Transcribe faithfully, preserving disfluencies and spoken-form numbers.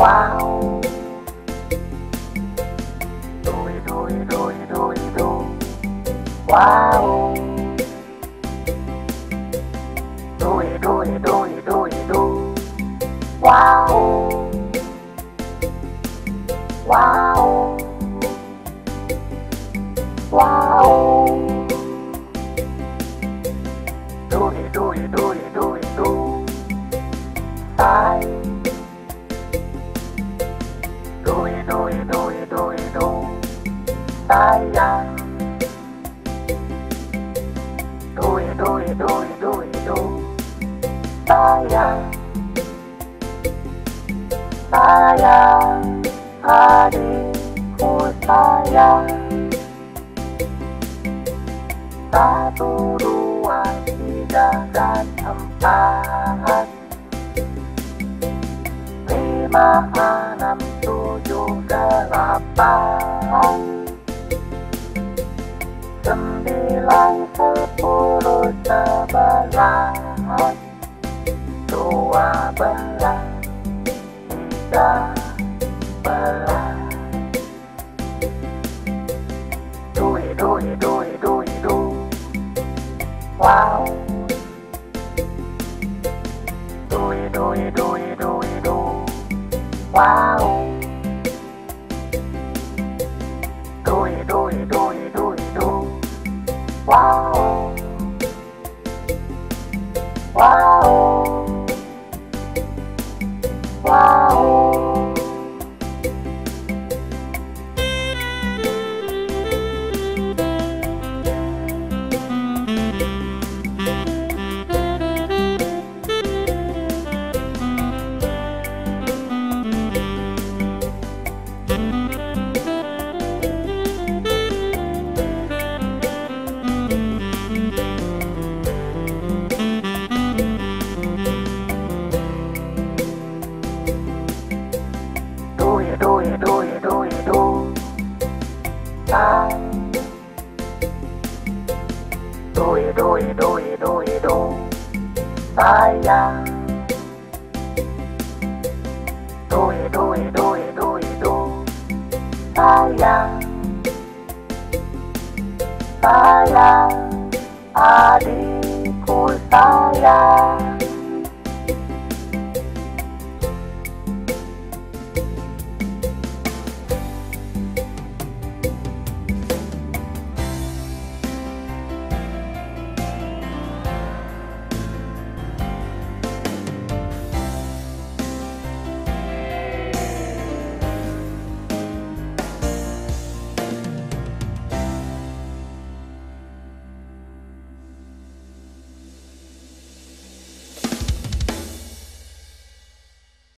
Wow. Doi doi doi doi do. Wow. Doi doi doi doi do. Wow. Wow. Wow. Doi doi doi doi do. Sai. Doi doi doi doi do. Sayang. Doi doi doi doi do. Sayang. Sayang, adikku sayang. Satu, dua, tiga, dan empat. Lima, enam, tujuh, delapan. Sembilan, sepuluh, sebelas. Dua belas. Tiga belas. Doi doi doi doi do. Wow. Doi doi doi doi do. Wow. Doi doi doi doi do. Wow. Wow. Wow. Doi doi doi do. Sai. Doi doi doi doi do. Sayang. Doi doi doi doi do. Sayang. Sayang, adikku sayang.